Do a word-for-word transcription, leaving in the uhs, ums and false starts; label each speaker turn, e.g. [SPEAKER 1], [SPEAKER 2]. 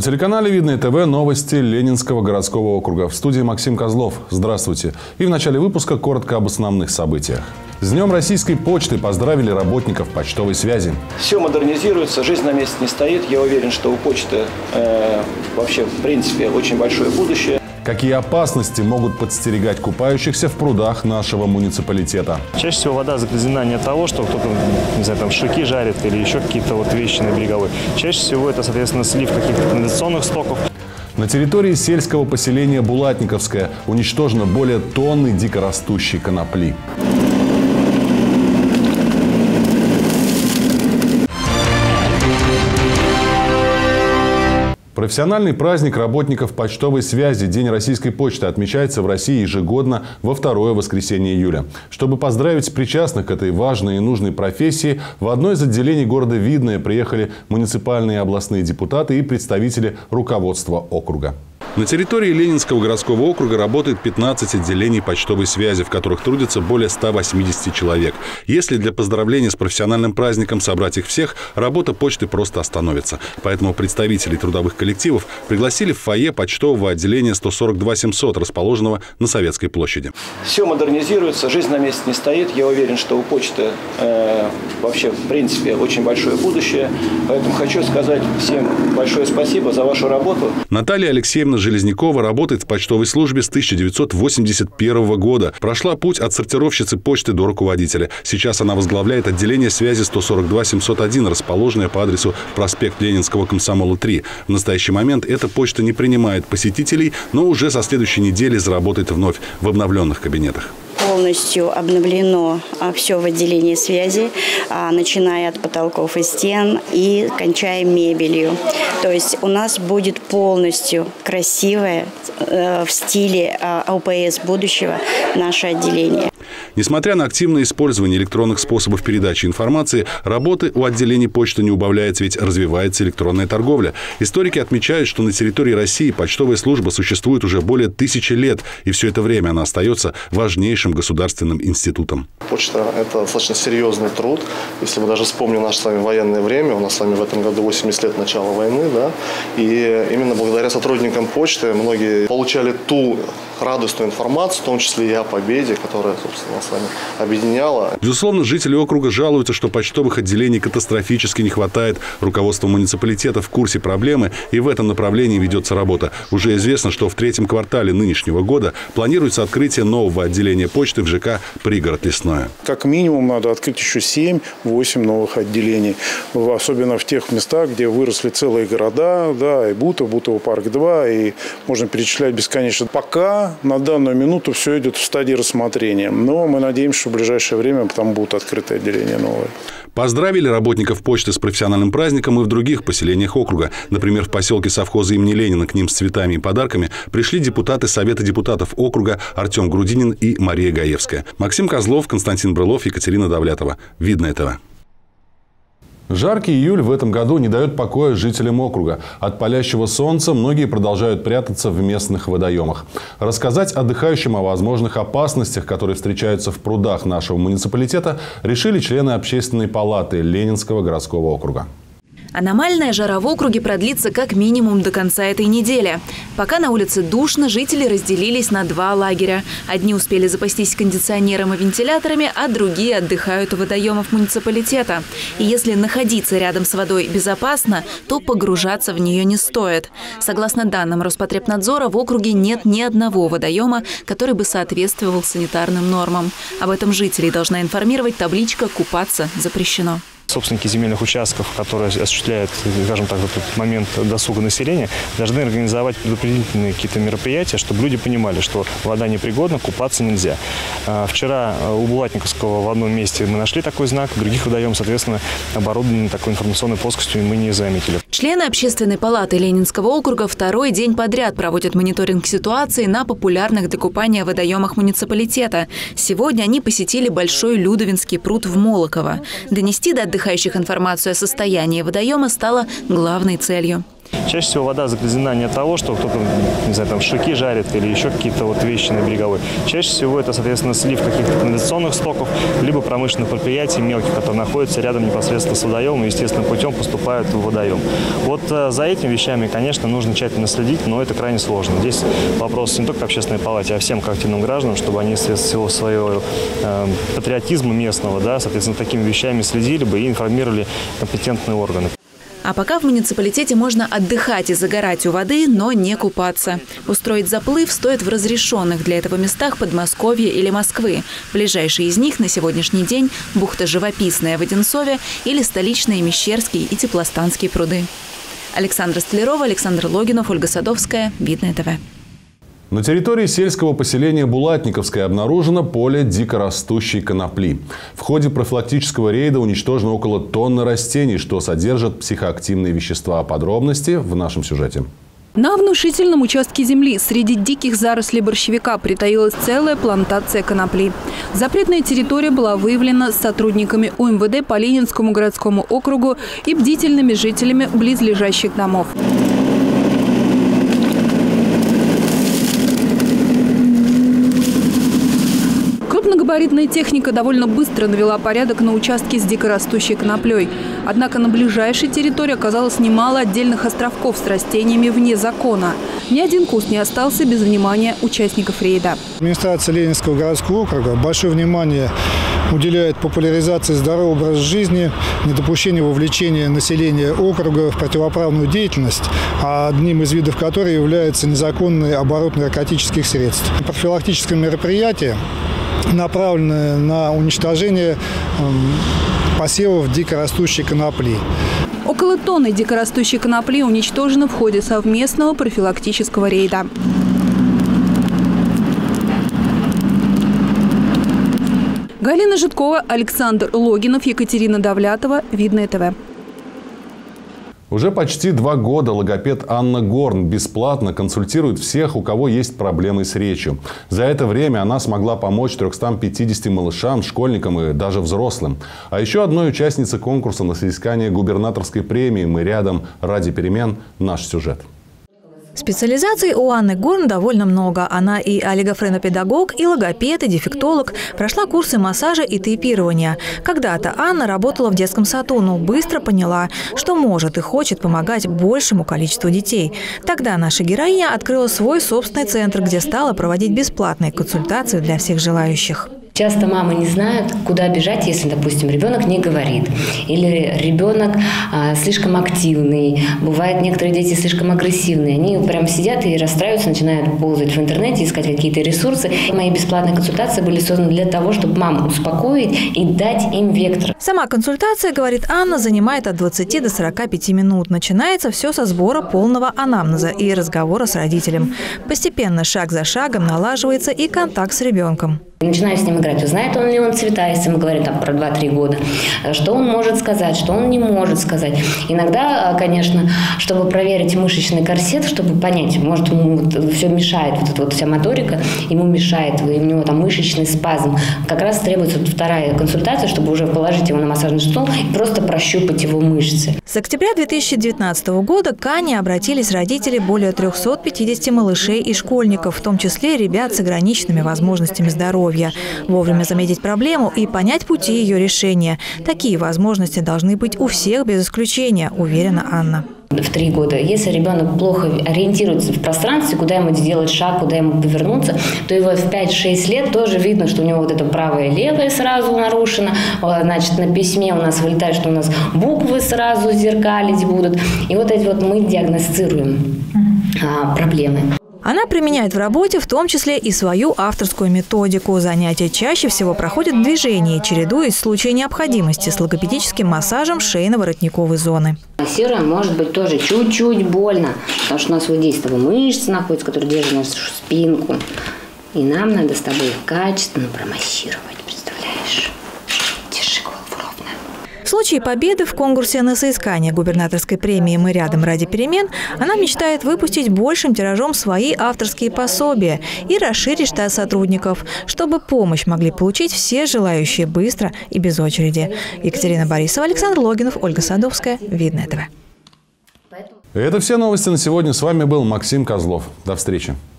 [SPEAKER 1] На телеканале Видное ТВ новости Ленинского городского округа. В студии Максим Козлов. Здравствуйте. И в начале выпуска коротко об основных событиях. С Днем Российской почты поздравили работников почтовой связи.
[SPEAKER 2] Все модернизируется, жизнь на месте не стоит. Я уверен, что у почты э, вообще в принципе очень большое будущее.
[SPEAKER 1] Какие опасности могут подстерегать купающихся в прудах нашего муниципалитета?
[SPEAKER 3] Чаще всего вода загрязнена не от того, что кто-то, не знаю, там шашлыки жарит или еще какие-то вот вещи на береговой. Чаще всего это, соответственно, слив каких-то канализационных стоков.
[SPEAKER 1] На территории сельского поселения Булатниковское уничтожено более тонны дикорастущей конопли. Профессиональный праздник работников почтовой связи День российской почты отмечается в России ежегодно во второе воскресенье июля. Чтобы поздравить причастных к этой важной и нужной профессии, в одно из отделений города Видное приехали муниципальные и областные депутаты и представители руководства округа. На территории Ленинского городского округа работает пятнадцать отделений почтовой связи, в которых трудится более ста восьмидесяти человек. Если для поздравления с профессиональным праздником собрать их всех, работа почты просто остановится. Поэтому представителей трудовых коллективов пригласили в фойе почтового отделения сто сорок два семьсот, расположенного на Советской площади.
[SPEAKER 2] Все модернизируется, жизнь на месте не стоит. Я уверен, что у почты э, вообще в принципе очень большое будущее. Поэтому хочу сказать всем большое спасибо за вашу работу.
[SPEAKER 1] Наталья Алексеевна Железнякова работает в почтовой службе с тысяча девятьсот восемьдесят первого года. Прошла путь от сортировщицы почты до руководителя. Сейчас она возглавляет отделение связи сто сорок два семьсот один, расположенное по адресу проспект Ленинского комсомола три. В настоящий момент эта почта не принимает посетителей, но уже со следующей недели заработает вновь в обновленных кабинетах.
[SPEAKER 4] Полностью обновлено все в отделении связи, начиная от потолков и стен и кончая мебелью. То есть у нас будет полностью красивое в стиле ОПС будущего наше отделение.
[SPEAKER 1] Несмотря на активное использование электронных способов передачи информации, работы у отделений почты не убавляется, ведь развивается электронная торговля. Историки отмечают, что на территории России почтовая служба существует уже более тысячи лет, и все это время она остается важнейшим государственным институтом.
[SPEAKER 5] Почта – это достаточно серьезный труд. Если мы даже вспомним наше с вами военное время, у нас с вами в этом году восемьдесят лет начала войны, да, и именно благодаря сотрудникам почты многие получали ту радостную информацию, в том числе и о победе, которая, собственно, нас с вами объединяла.
[SPEAKER 1] Безусловно, жители округа жалуются, что почтовых отделений катастрофически не хватает. Руководство муниципалитета в курсе проблемы, и в этом направлении ведется работа. Уже известно, что в третьем квартале нынешнего года планируется открытие нового отделения почты в ЖК «Пригород Лесное».
[SPEAKER 6] Как минимум надо открыть еще семь-восемь новых отделений. Особенно в тех местах, где выросли целые города, да, и Бутово, Бутово парк два, и можно перечислять бесконечно. Пока на данную минуту все идет в стадии рассмотрения. Но мы надеемся, что в ближайшее время там будут открыты отделения новые.
[SPEAKER 1] Поздравили работников почты с профессиональным праздником и в других поселениях округа. Например, в поселке совхоза имени Ленина к ним с цветами и подарками пришли депутаты Совета депутатов округа Артем Грудинин и Мария Гаевская. Максим Козлов, Константин Брылов, Екатерина Давлятова. Видное ТВ. Жаркий июль в этом году не дает покоя жителям округа. От палящего солнца многие продолжают прятаться в местных водоемах. Рассказать отдыхающим о возможных опасностях, которые встречаются в прудах нашего муниципалитета, решили члены Общественной палаты Ленинского городского округа.
[SPEAKER 7] Аномальная жара в округе продлится как минимум до конца этой недели. Пока на улице душно, жители разделились на два лагеря. Одни успели запастись кондиционером и вентиляторами, а другие отдыхают у водоемов муниципалитета. И если находиться рядом с водой безопасно, то погружаться в нее не стоит. Согласно данным Роспотребнадзора, в округе нет ни одного водоема, который бы соответствовал санитарным нормам. Об этом жителей должна информировать табличка «Купаться запрещено».
[SPEAKER 3] Собственники земельных участков, которые осуществляют, скажем так, в этот момент досуга населения, должны организовать предупредительные какие-то мероприятия, чтобы люди понимали, что вода непригодна, купаться нельзя. Вчера у Булатниковского в одном месте мы нашли такой знак, в других водоемах, соответственно, оборудованы такой информационной плоскостью, и мы не заметили.
[SPEAKER 7] Члены Общественной палаты Ленинского округа второй день подряд проводят мониторинг ситуации на популярных для купания водоемах муниципалитета. Сегодня они посетили Большой Людовинский пруд в Молоково. Донести до отдыхающих информацию о состоянии водоема стало главной целью.
[SPEAKER 3] Чаще всего вода загрязнена не от того, что кто-то, не знаю, там шашлыки жарит или еще какие-то вот вещи на береговой. Чаще всего это, соответственно, слив каких-то канализационных стоков, либо промышленных предприятий мелких, которые находятся рядом непосредственно с водоемом и естественным путем поступают в водоем. Вот за этими вещами, конечно, нужно тщательно следить, но это крайне сложно. Здесь вопрос не только к общественной палате, а всем к активным гражданам, чтобы они вследствие своего э, патриотизма местного, да, соответственно, такими вещами следили бы и информировали компетентные органы.
[SPEAKER 7] А пока в муниципалитете можно отдыхать и загорать у воды, но не купаться. Устроить заплыв стоит в разрешенных для этого местах Подмосковья или Москвы. Ближайшие из них на сегодняшний день – бухта Живописная в Одинцове или столичные Мещерские и Теплостанские пруды. Александра Столярова, Александр Логинов, Ольга Садовская. Видное ТВ.
[SPEAKER 1] На территории сельского поселения Булатниковское обнаружено поле дикорастущей конопли. В ходе профилактического рейда уничтожено около тонны растений, что содержат психоактивные вещества. Подробности в нашем сюжете.
[SPEAKER 8] На внушительном участке земли среди диких зарослей борщевика притаилась целая плантация конопли. Запретная территория была выявлена сотрудниками У Эм Вэ Дэ по Ленинскому городскому округу и бдительными жителями близлежащих домов. Крупногабаритная техника довольно быстро навела порядок на участке с дикорастущей коноплей. Однако на ближайшей территории оказалось немало отдельных островков с растениями вне закона. Ни один куст не остался без внимания участников рейда.
[SPEAKER 9] Администрация Ленинского городского округа большое внимание уделяет популяризации здорового образа жизни, недопущению вовлечения населения округа в противоправную деятельность, а одним из видов которой является незаконный оборот наркотических средств. Профилактическое мероприятие направленные на уничтожение посевов дикорастущей конопли.
[SPEAKER 8] Около тонны дикорастущей конопли уничтожено в ходе совместного профилактического рейда. Галина Житкова, Александр Логинов, Екатерина Давлятова. Видное ТВ.
[SPEAKER 1] Уже почти два года логопед Анна Горн бесплатно консультирует всех, у кого есть проблемы с речью. За это время она смогла помочь трёмстам пятидесяти малышам, школьникам и даже взрослым. А еще одной участнице конкурса на соискание губернаторской премии «Мы рядом ради перемен» наш сюжет.
[SPEAKER 10] Специализаций у Анны Горн довольно много. Она и олигофренопедагог, и логопед, и дефектолог. Прошла курсы массажа и тейпирования. Когда-то Анна работала в детском саду, но быстро поняла, что может и хочет помогать большему количеству детей. Тогда наша героиня открыла свой собственный центр, где стала проводить бесплатные консультации для всех желающих.
[SPEAKER 11] Часто мамы не знают, куда бежать, если, допустим, ребенок не говорит. Или ребенок а, слишком активный. Бывает, некоторые дети слишком агрессивные. Они прям сидят и расстраиваются, начинают ползать в интернете, искать какие-то ресурсы. Мои бесплатные консультации были созданы для того, чтобы мам успокоить и дать им вектор.
[SPEAKER 10] Сама консультация, говорит Анна, занимает от двадцати до сорока пяти минут. Начинается все со сбора полного анамнеза и разговора с родителем. Постепенно, шаг за шагом, налаживается и контакт с ребенком.
[SPEAKER 11] Начинаю с ним играть. Знает он ли он цвета, если мы говорим там про два-три года. Что он может сказать, что он не может сказать. Иногда, конечно, чтобы проверить мышечный корсет, чтобы понять, может, ему вот все мешает, вот эта вот вся моторика, ему мешает, и у него там мышечный спазм. Как раз требуется вот вторая консультация, чтобы уже положить его на массажный стол и просто прощупать его мышцы.
[SPEAKER 10] С октября две тысячи девятнадцатого года к Ане обратились родители более трёхсот пятидесяти малышей и школьников, в том числе ребят с ограниченными возможностями здоровья. Вовремя заметить проблему и понять пути ее решения. Такие возможности должны быть у всех без исключения, уверена Анна.
[SPEAKER 11] В три года. Если ребенок плохо ориентируется в пространстве, куда ему сделать шаг, куда ему повернуться, то его в пять-шесть лет тоже видно, что у него вот это правое и левое сразу нарушено. Значит, на письме у нас вылетает, что у нас буквы сразу зеркалить будут. И вот эти вот мы диагностируем а, проблемы.
[SPEAKER 10] Она применяет в работе в том числе и свою авторскую методику. Занятия чаще всего проходят в движении, чередуясь в случае необходимости с логопедическим массажем шейно-воротниковой зоны.
[SPEAKER 11] Массируем, может быть, тоже чуть-чуть больно, потому что у нас вот здесь с тобой мышцы находятся, которые держат нашу спинку. И нам надо с тобой качественно промассировать, представляешь? Держи голову ровно.
[SPEAKER 10] В случае победы в конкурсе на соискание губернаторской премии «Мы рядом ради перемен» она мечтает выпустить большим тиражом свои авторские пособия и расширить штат сотрудников, чтобы помощь могли получить все желающие быстро и без очереди. Екатерина Борисова, Александр Логинов, Ольга Садовская. Видное ТВ.
[SPEAKER 1] Это все новости на сегодня. С вами был Максим Козлов. До встречи.